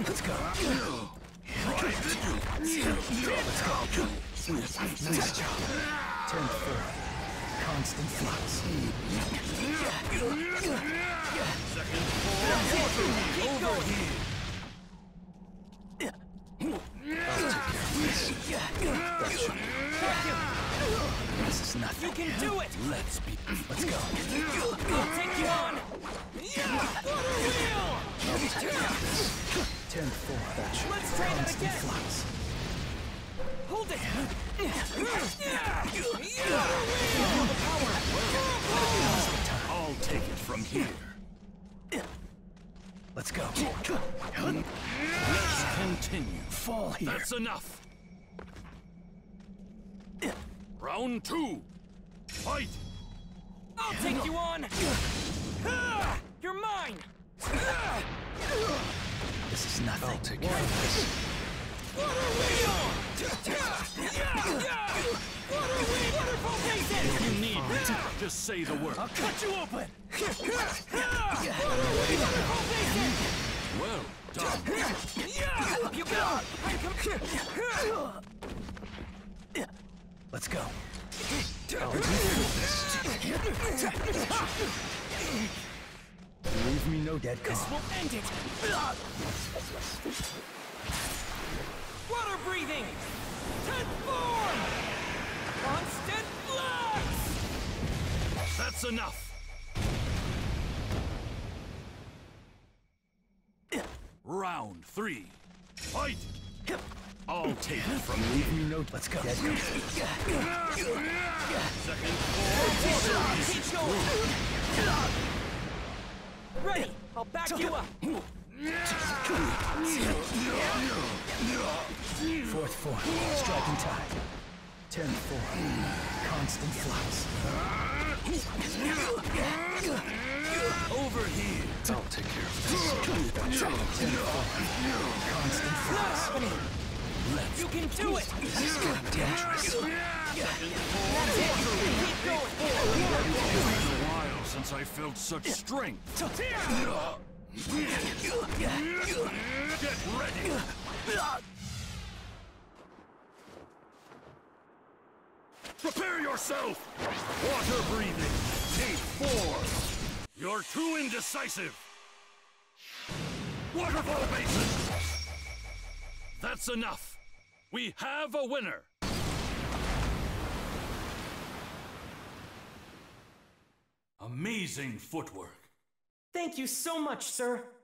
Let's go. Nice job. Turn 4. Constant flux. Second 4. Over here. I'll take care of this. That should This is nothing. You can do it! Let's go. I'll take you on! Water wheel! I'll take care of this. Turn 4. That should Let's try that constant again. flux. Hold it! I'll take it from here. Let's go. Let's continue. Fall here. That's enough. Round 2. Fight! I'll take you on! You're mine! This is nothing. I'll take care of this. Water wheel! Water wheel! Waterfall basin! If you need me, just say the word. I'll cut you open! Water wheel! Waterfall basin! Well done. Up you go! Let's go. Leave me no dead This calm. will end it! Water breathing! Transform! Constant flux! That's enough. Round 3. Fight! I'll take it from you. Leave me no. Let's go. Dead calm. Second 4. Keep going! Ready! I'll back you up! Fourth form. Striking tide. Turn 4. Constant flux. Over here. I'll take care of this. Turn 4. Constant flux. You can do it! This is getting dangerous. That's it! Keep going! It's been a while since I felt such strength. Get ready. Prepare yourself. Water breathing. Take 4. You're too indecisive. Waterfall basin. That's enough. We have a winner. Amazing footwork. Thank you so much, sir.